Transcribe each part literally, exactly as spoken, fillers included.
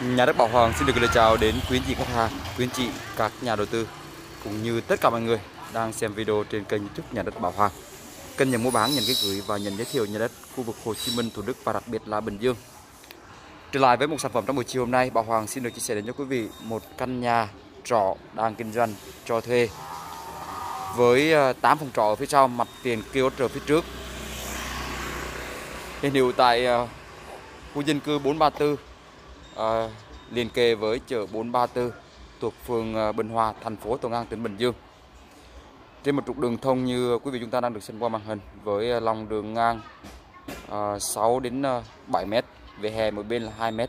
Nhà đất Bảo Hoàng xin được gửi lời chào đến quý anh chị khách hàng, quý anh chị các nhà đầu tư cũng như tất cả mọi người đang xem video trên kênh YouTube Nhà đất Bảo Hoàng. Kênh nhận mua bán, nhận cái gửi và nhận giới thiệu nhà đất khu vực Hồ Chí Minh, Thủ Đức và đặc biệt là Bình Dương. Trở lại với một sản phẩm trong buổi chiều hôm nay, Bảo Hoàng xin được chia sẻ đến cho quý vị một căn nhà trọ đang kinh doanh cho thuê với tám phòng trọ ở phía sau, mặt tiền kiosk ở phía trước. Hiện hữu tại khu dân cư bốn ba tư, à, liền kề với chợ bốn ba tư thuộc phường Bình Hòa, thành phố Thuận An, tỉnh Bình Dương. Trên một trục đường thông như quý vị chúng ta đang được xem qua màn hình, với lòng đường ngang à, sáu đến bảy mét, vỉa hè mỗi bên là hai mét.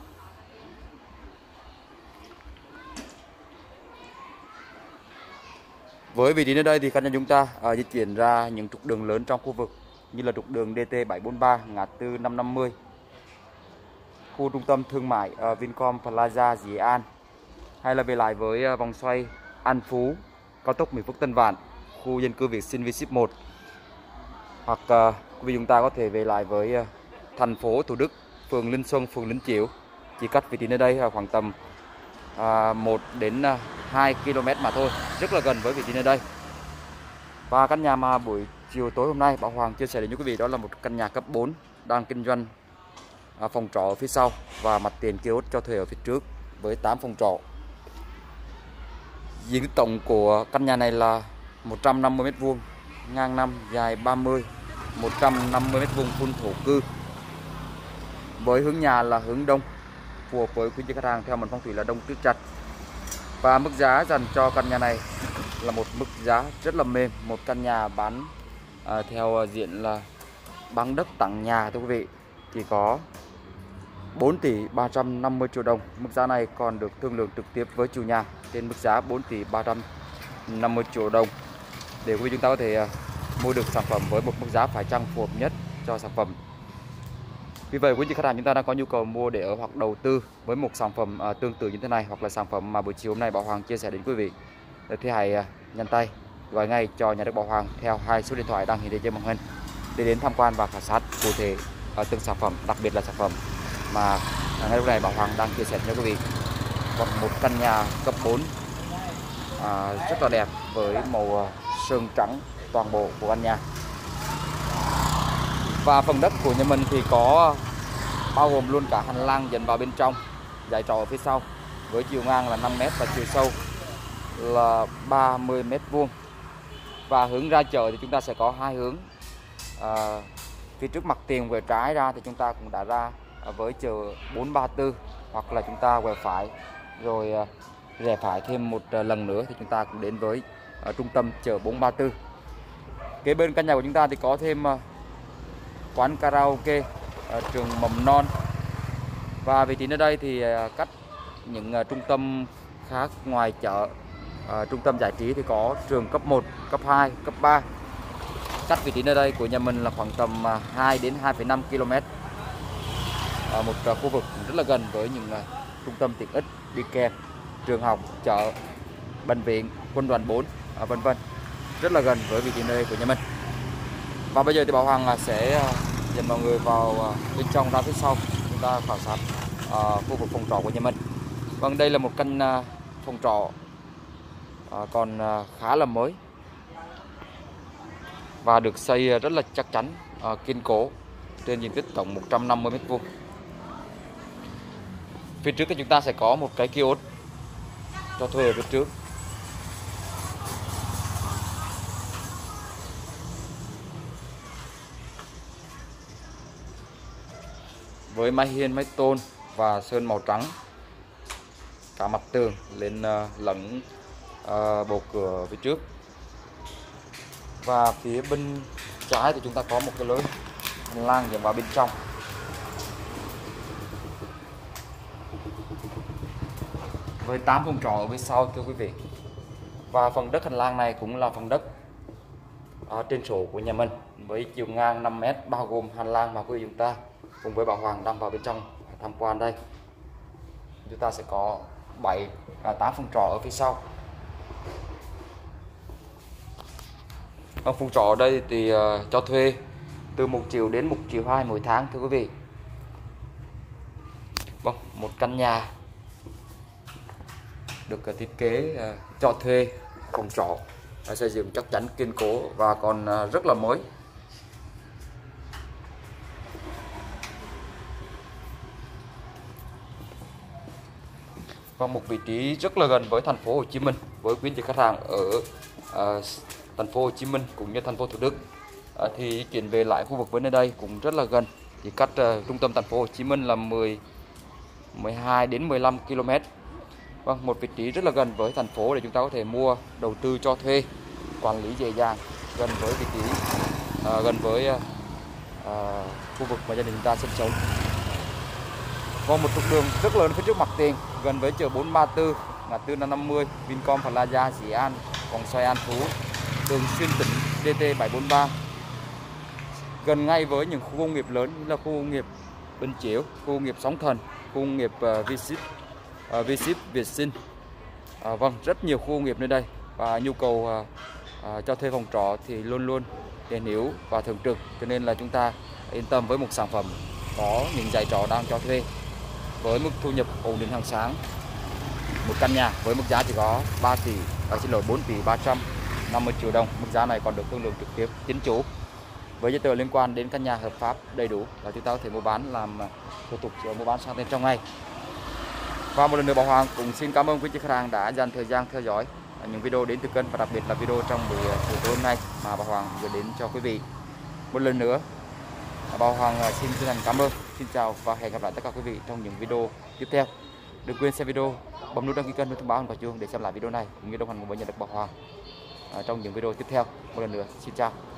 Với vị trí nơi đây thì căn nhà chúng ta à, di chuyển ra những trục đường lớn trong khu vực như là trục đường D T bảy bốn ba, ngã tư năm năm mươi, khu trung tâm thương mại uh, Vincom Plaza Dĩ An, hay là về lại với uh, vòng xoay An Phú, cao tốc Mỹ Phước Tân Vạn, khu dân cư Việt Sinh V Ship một, hoặc uh, quý vị chúng ta có thể về lại với uh, thành phố Thủ Đức, phường Linh Xuân, phường Linh Chiểu, chỉ cách vị trí nơi đây uh, khoảng tầm uh, một đến hai ki lô mét mà thôi, rất là gần với vị trí nơi đây. Và căn nhà mà buổi chiều tối hôm nay Bảo Hoàng chia sẻ đến với quý vị đó là một căn nhà cấp bốn đang kinh doanh à, phòng trọ ở phía sau và mặt tiền kiosk cho thuê ở phía trước với tám phòng trọ. Diện tích tổng của căn nhà này là một trăm năm mươi mét vuông, ngang năm, dài ba mươi, một trăm năm mươi mét vuông full thổ cư. Với hướng nhà là hướng đông, phù hợp với quý khách hàng theo mệnh phong thủy là đông tứ trạch. Và mức giá dành cho căn nhà này là một mức giá rất là mềm, một căn nhà bán à, theo diện là bán đất tặng nhà thưa quý vị, chỉ có bốn tỷ ba trăm năm mươi triệu đồng. Mức giá này còn được thương lượng trực tiếp với chủ nhà trên mức giá bốn tỷ ba trăm năm mươi triệu đồng để quý vị chúng ta có thể mua được sản phẩm với một mức giá phải chăng phù hợp nhất cho sản phẩm. Vì vậy quý vị khách hàng chúng ta đang có nhu cầu mua để ở hoặc đầu tư với một sản phẩm à, tương tự như thế này, hoặc là sản phẩm mà buổi chiều hôm nay Bảo Hoàng chia sẻ đến quý vị, thì hãy à, nhanh tay gọi ngay cho nhà đất Bảo Hoàng theo hai số điện thoại đang hiện trên màn hình để đến tham quan và khảo sát cụ thể ở từng sản phẩm, đặc biệt là sản phẩm mà ngay lúc này Bảo Hoàng đang chia sẻ cho quý vị. Còn một căn nhà cấp bốn à, rất là đẹp với màu sơn trắng toàn bộ của căn nhà. Và phần đất của nhà mình thì có bao gồm luôn cả hành lang dẫn vào bên trong, dãy trọ ở phía sau với chiều ngang là năm mét và chiều sâu là ba mươi mét vuông. Và hướng ra chợ thì chúng ta sẽ có hai hướng. À, phía trước mặt tiền về trái ra thì chúng ta cũng đã ra với chợ bốn ba tư, hoặc là chúng ta quẹo phải rồi rẽ phải thêm một lần nữa thì chúng ta cũng đến với uh, trung tâm chợ bốn ba tư. Kế bên căn nhà của chúng ta thì có thêm uh, quán karaoke, uh, trường mầm non. Và vị trí nơi đây thì uh, cách những uh, trung tâm khác ngoài chợ, uh, trung tâm giải trí thì có trường cấp một, cấp hai, cấp ba. Cách vị trí nơi đây của nhà mình là khoảng tầm uh, hai đến hai phẩy năm ki lô mét. Uh, một uh, khu vực rất là gần với những uh, trung tâm tiện ích đi kèm, trường học, chợ, bệnh viện, quân đoàn bốn, uh, vân vân, rất là gần với vị trí nơi đây của nhà mình. Và bây giờ thì Bảo Hoàng sẽ dẫn mọi người vào bên trong ra phía sau, chúng ta khảo sát uh, khu vực phòng trọ của nhà mình. Vâng, đây là một căn uh, phòng trọ uh, còn uh, khá là mới và được xây rất là chắc chắn, uh, kiên cố, trên diện tích tổng một trăm năm mươi mét vuông. Phía trước thì chúng ta sẽ có một cái kiosk cho thuê ở phía trước. Với mái hiên, mái tôn và sơn màu trắng cả mặt tường lên uh, lẫn uh, bộ cửa phía trước. Và phía bên trái thì chúng ta có một cái lối hành lang dẫn vào bên trong. Với tám phòng trọ ở phía sau thưa quý vị. Và phần đất hành lang này cũng là phần đất ở trên sổ của nhà mình với chiều ngang năm mét, bao gồm hành lang mà quý vị chúng ta cùng với Bảo Hoàng đang vào bên trong tham quan đây. Chúng ta sẽ có bảy và tám phòng trọ ở phía sau. Ở phòng trọ ở đây thì uh, cho thuê từ một triệu đến một triệu hai mỗi tháng thưa quý vị. Vâng, một căn nhà được uh, thiết kế uh, cho thuê phòng trọ, uh, xây dựng chắc chắn kiên cố và còn uh, rất là mới. Và một vị trí rất là gần với thành phố Hồ Chí Minh, với quý anh chị khách hàng ở uh, thành phố Hồ Chí Minh cũng như thành phố Thủ Đức. Uh, thì chuyển về lại khu vực với nơi đây cũng rất là gần, chỉ cách uh, trung tâm thành phố Hồ Chí Minh là mười, mười hai đến mười lăm ki lô mét. Vâng, một vị trí rất là gần với thành phố để chúng ta có thể mua, đầu tư cho thuê, quản lý dễ dàng, gần với vị trí, uh, gần với uh, uh, khu vực mà gia đình chúng ta sinh sống. Có một trục đường rất lớn phía trước mặt tiền, gần với chợ bốn ba tư, ngã tư năm năm mươi, Vincom Plaza Dĩ An, vòng xoay An Phú, đường xuyên tỉnh D T bảy bốn ba. Gần ngay với những khu công nghiệp lớn như là khu công nghiệp Bình Chiểu, khu công nghiệp Sóng Thần, khu công nghiệp uh, Visit, uh, Visit Việt Sinh. Uh, vâng, rất nhiều khu công nghiệp nơi đây, và nhu cầu uh, uh, cho thuê phòng trọ thì luôn luôn hiện hữu và thường trực, cho nên là chúng ta yên tâm với một sản phẩm có những dãy trọ đang cho thuê với mức thu nhập ổn định hàng tháng. Một căn nhà với mức giá chỉ có ba tỷ, à, xin lỗi bốn tỷ ba trăm năm mươi triệu đồng. Mức giá này còn được thương lượng trực tiếp chính chủ. Với giấy tờ liên quan đến căn nhà hợp pháp đầy đủ là chúng ta có thể mua bán, làm thủ tục mua bán sang tên trong ngày. Và một lần nữa Bảo Hoàng cũng xin cảm ơn quý chị khách hàng đã dành thời gian theo dõi những video đến từ kênh, và đặc biệt là video trong buổi chiều tối hôm nay mà Bảo Hoàng gửi đến cho quý vị. Một lần nữa Bảo Hoàng xin chân thành cảm ơn, xin chào và hẹn gặp lại tất cả quý vị trong những video tiếp theo. Đừng quên xem video, bấm nút đăng ký kênh và thông báo quả chuông để xem lại video này cũng như đồng hành cùng với Nhà đất Bảo Hoàng trong những video tiếp theo. Một lần nữa xin chào.